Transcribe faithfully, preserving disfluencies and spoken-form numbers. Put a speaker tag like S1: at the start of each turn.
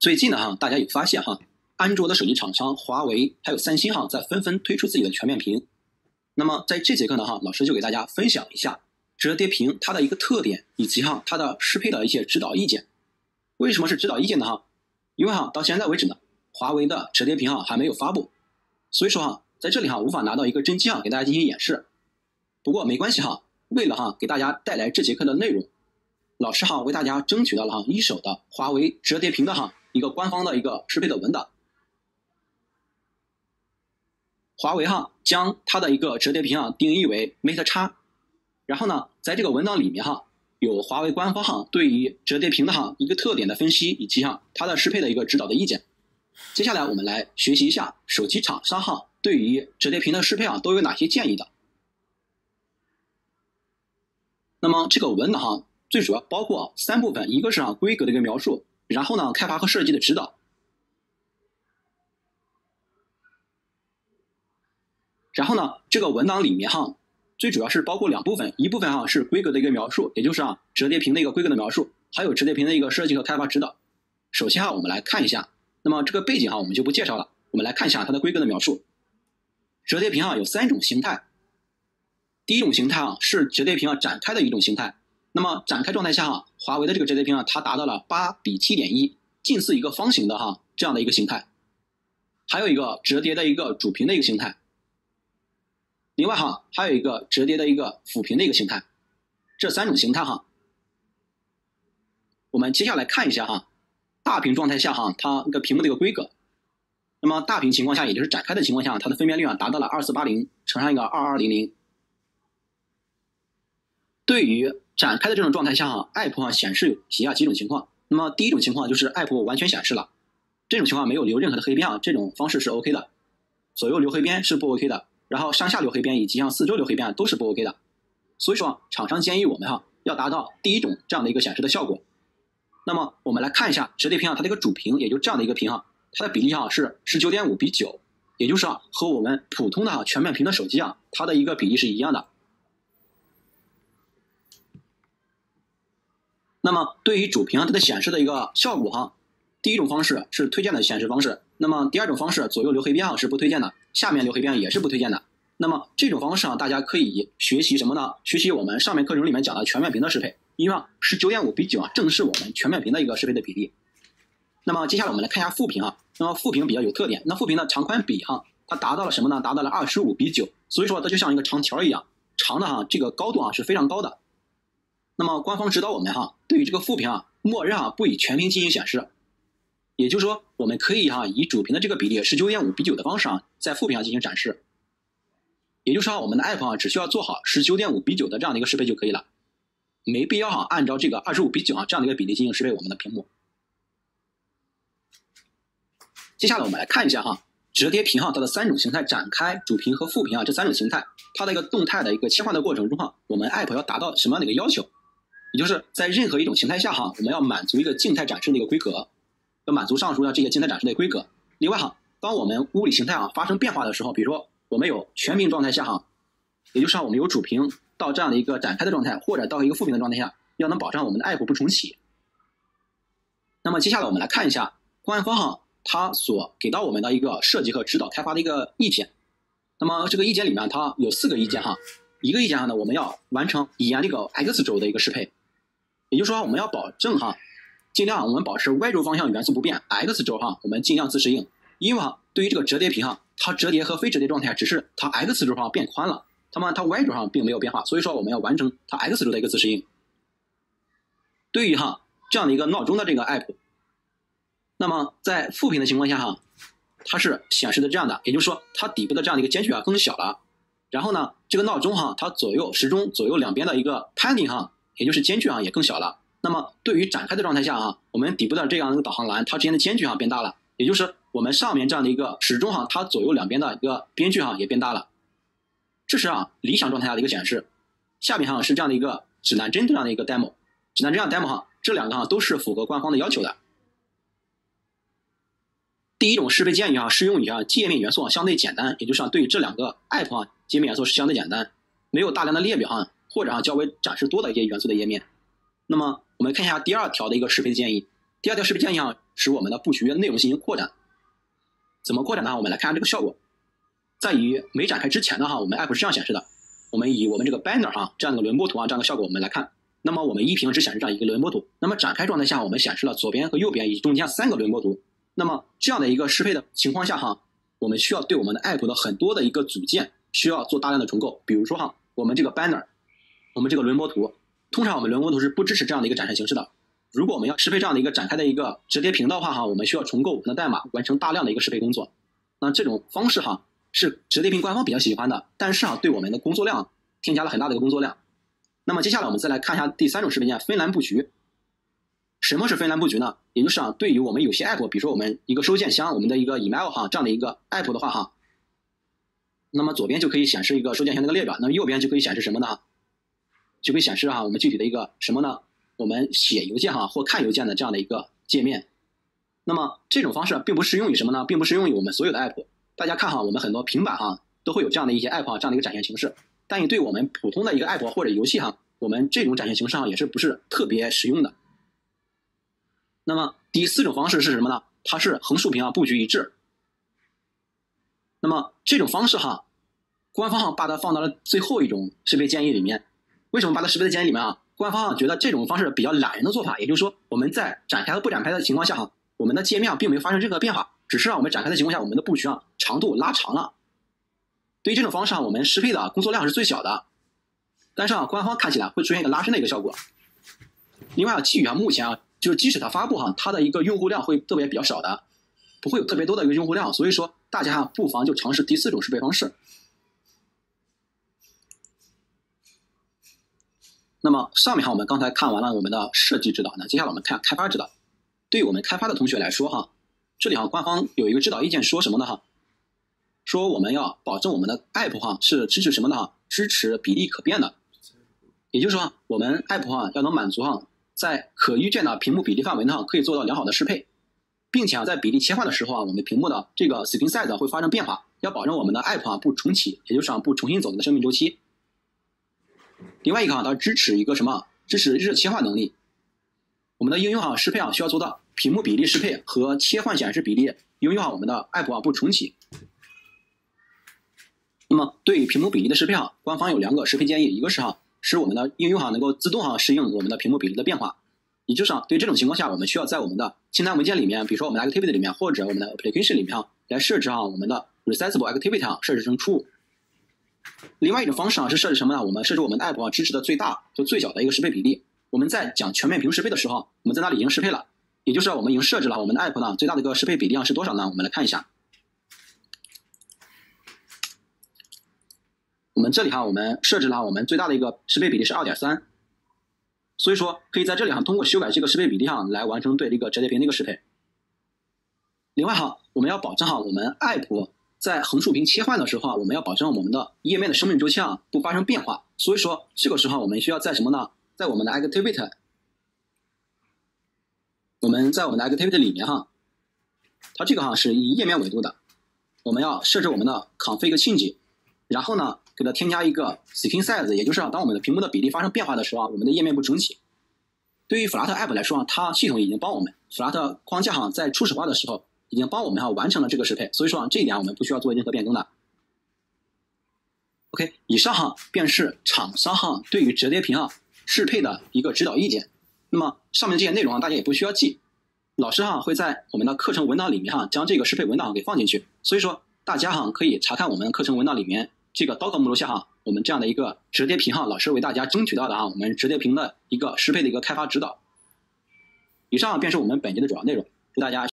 S1: 最近呢哈，大家有发现哈，安卓的手机厂商华为还有三星哈，在纷纷推出自己的全面屏。那么在这节课呢哈，老师就给大家分享一下折叠屏它的一个特点，以及哈它的适配的一些指导意见。为什么是指导意见呢哈？因为哈到现在为止呢，华为的折叠屏哈还没有发布，所以说哈在这里哈无法拿到一个真机哈给大家进行演示。不过没关系哈，为了哈给大家带来这节课的内容，老师哈为大家争取到了哈一手的华为折叠屏的哈一个官方的一个适配的文档。华为哈将它的一个折叠屏啊定义为 Mate X， 然后呢在这个文档里面哈有华为官方哈对于折叠屏的哈一个特点的分析，以及哈它的适配的一个指导的意见。接下来我们来学习一下手机厂商哈对于折叠屏的适配啊都有哪些建议的。那么这个文档哈最主要包括三部分，一个是啊规格的一个描述，然后呢开发和设计的指导，然后呢这个文档里面哈最主要是包括两部分，一部分哈是规格的一个描述，也就是啊折叠屏的一个规格的描述，还有折叠屏的一个设计和开发指导。首先哈我们来看一下，那么这个背景哈我们就不介绍了，我们来看一下它的规格的描述。折叠屏啊有三种形态，第一种形态啊是折叠屏啊展开的一种形态。那么展开状态下哈，华为的这个折叠屏啊它达到了八比七点一，近似一个方形的哈这样的一个形态。还有一个折叠的一个主屏的一个形态，另外哈还有一个折叠的一个辅屏的一个形态。这三种形态哈，我们接下来看一下哈大屏状态下哈它一个屏幕的一个规格。那么大屏情况下，也就是展开的情况下，它的分辨率啊达到了二四八零乘上一个二二零零。对于展开的这种状态下哈 ，App 啊显示有以下几种情况。那么第一种情况就是 App 完全显示了，这种情况没有留任何的黑边啊，这种方式是 OK 的。左右留黑边是不 OK 的，然后上下留黑边以及像四周留黑边都是不 OK 的。所以说厂商建议我们哈要达到第一种这样的一个显示的效果。那么我们来看一下折叠屏啊它的一个主屏，也就这样的一个屏哈，它的比例哈是 十九点五比九，也就是啊和我们普通的哈全面屏的手机啊它的一个比例是一样的。那么对于主屏啊它的显示的一个效果哈，第一种方式是推荐的显示方式，那么第二种方式左右留黑边啊是不推荐的，下面留黑边也是不推荐的。那么这种方式啊大家可以学习什么呢？学习我们上面课程里面讲的全面屏的适配，因为 十九点五比九啊正是我们全面屏的一个适配的比例。那么接下来我们来看一下副屏啊，那么副屏比较有特点，那副屏的长宽比哈它达到了什么呢？达到了二十五比九，所以说它就像一个长条一样，长的哈这个高度啊是非常高的。那么官方指导我们哈对于这个副屏啊默认啊不以全屏进行显示，也就是说我们可以哈以主屏的这个比例 十九点五比九的方式啊在副屏上进行展示，也就是说我们的 App 啊只需要做好 十九点五比九的这样的一个适配就可以了，没必要哈按照这个二十五比九啊这样的一个比例进行适配我们的屏幕。接下来我们来看一下哈折叠屏哈它的三种形态，展开、主屏和副屏啊这三种形态，它的一个动态的一个切换的过程中哈，我们 App 要达到什么样的一个要求？也就是在任何一种形态下哈，我们要满足一个静态展示的一个规格，要满足上述的这些静态展示的规格。另外哈，当我们物理形态啊发生变化的时候，比如说我们有全屏状态下哈，也就是我们有主屏到这样的一个展开的状态，或者到一个副屏的状态下，要能保障我们的 App 不重启。那么接下来我们来看一下官方哈它所给到我们的一个设计和指导开发的一个意见。那么这个意见里面它有四个意见哈，一个意见上呢我们要完成沿这个 X 轴的一个适配，也就是说我们要保证哈尽量我们保持 Y 轴方向元素不变， X 轴哈我们尽量自适应。因为哈对于这个折叠屏哈它折叠和非折叠状态只是它 X 轴上变宽了，那么它 Y 轴上并没有变化，所以说我们要完成它 X 轴的一个自适应。对于哈这样的一个闹钟的这个 App， 那么在副屏的情况下哈它是显示的这样的，也就是说它底部的这样的一个间距啊更小了，然后呢这个闹钟哈它左右时钟左右两边的一个 padding 哈也就是间距啊也更小了。那么对于展开的状态下哈，我们底部的这样的一个导航栏它之间的间距哈变大了，也就是我们上面这样的一个时钟哈它左右两边的一个边距哈也变大了。这是啊理想状态下的一个显示。下面哈是这样的一个指南针这样的一个 demo， 指南针上 demo 哈这两个哈都是符合官方的要求的。第一种适配建议啊适用于啊界面元素啊相对简单，也就是啊对于这两个 App 啊界面元素是相对简单，没有大量的列表啊或者啊较为展示多的一些元素的页面。那么我们看一下第二条的一个适配建议。第二条适配建议啊使我们的布局内容进行扩展。怎么扩展呢？我们来看看这个效果。在于没展开之前的哈，我们 app 是这样显示的。我们以我们这个 banner 哈这样的轮播图啊这样的效果我们来看。那么我们一屏只显示这样一个轮播图，那么展开状态下我们显示了左边和右边以及中间三个轮播图。那么这样的一个适配的情况下哈，我们需要对我们的 app 的很多的一个组件需要做大量的重构。比如说哈，我们这个 banner， 我们这个轮播图，通常我们轮播图是不支持这样的一个展示形式的。如果我们要适配这样的一个展开的一个折叠屏的话哈，我们需要重构我们的代码，完成大量的一个适配工作。那这种方式哈是折叠屏官方比较喜欢的，但是啊对我们的工作量添加了很大的一个工作量。那么接下来我们再来看一下第三种适配件，分栏布局。什么是分栏布局呢？也就是啊对于我们有些 app， 比如说我们一个收件箱，我们的一个 email 哈这样的一个 app 的话哈，那么左边就可以显示一个收件箱的一个列表，那么右边就可以显示什么呢？就可以显示哈我们具体的一个什么呢？我们写邮件哈或看邮件的这样的一个界面。那么这种方式并不适用于什么呢？并不适用于我们所有的 app。大家看哈，我们很多平板哈都会有这样的一些 app 这样的一个展现形式，但对我们普通的一个 app 或者游戏哈，我们这种展现形式上也是不是特别实用的。那么第四种方式是什么呢？它是横竖屏啊布局一致。那么这种方式哈，官方哈把它放到了最后一种适配建议里面。为什么把它适配在建议里面啊？官方啊觉得这种方式比较懒人的做法，也就是说我们在展开和不展开的情况下哈，我们的界面并没有发生任何变化，只是让我们展开的情况下，我们的布局啊长度拉长了。对于这种方式啊，我们适配的工作量是最小的，但是啊，官方看起来会出现一个拉伸的一个效果。另外啊，基于啊目前啊，就是即使它发布哈，它的一个用户量会特别比较少的，不会有特别多的一个用户量，所以说大家啊不妨就尝试第四种适配方式。那么上面哈我们刚才看完了我们的设计指导，那接下来我们看开发指导。对于我们开发的同学来说哈，这里哈官方有一个指导意见说什么呢哈？说我们要保证我们的 app 哈是支持什么的哈？支持比例可变的。也就是说我们 app 哈要能满足哈在可预见的屏幕比例范围内可以做到良好的适配，并且啊在比例切换的时候啊，我们屏幕的这个 screen size 会发生变化，要保证我们的 app 啊不重启，也就是啊不重新走这个生命周期。另外一个啊，它支持一个什么？支持日切换能力。我们的应用啊适配啊需要做到屏幕比例适配和切换显示比例，应用啊我们的 app 啊不重启。那么对于屏幕比例的适配啊，官方有两个适配建议，一个是哈使我们的应用啊能够自动啊适应我们的屏幕比例的变化，也就是啊对这种情况下，我们需要在我们的清单文件里面，比如说我们的 activity 里面或者我们的 application 里面啊来设置啊我们的 resizable activity 啊设置成 true。另外一种方式啊是设置什么呢？我们设置我们的 app 啊支持的最大和最小的一个适配比例。我们在讲全面屏适配的时候，我们在那里已经适配了，也就是我们已经设置了我们的 app 呢最大的一个适配比例啊是多少呢？我们来看一下。我们这里哈我们设置了我们最大的一个适配比例是 二点三， 所以说可以在这里哈通过修改这个适配比例哈来完成对这个折叠屏的一个适配。另外哈我们要保证哈我们 app在横竖屏切换的时候啊，我们要保证我们的页面的生命周期啊不发生变化，所以说这个时候我们需要在什么呢？在我们的 activity， 我们在我们的 activity 里面哈，它这个哈是以页面维度的，我们要设置我们的 config 性级，然后呢给它添加一个 screen size， 也就是当我们的屏幕的比例发生变化的时候啊，我们的页面不重启。对于 Flutter app 来说啊，它系统已经帮我们 Flutter 框架哈在初始化的时候已经帮我们哈完成了这个适配，所以说啊这一点我们不需要做任何变更的。OK， 以上哈便是厂商哈对于折叠屏啊适配的一个指导意见。那么上面这些内容啊大家也不需要记，老师哈会在我们的课程文档里面哈将这个适配文档给放进去，所以说大家哈可以查看我们课程文档里面这个 docker 目录下哈我们这样的一个折叠屏哈老师为大家争取到的哈我们折叠屏的一个适配的一个开发指导。以上便是我们本节的主要内容，祝大家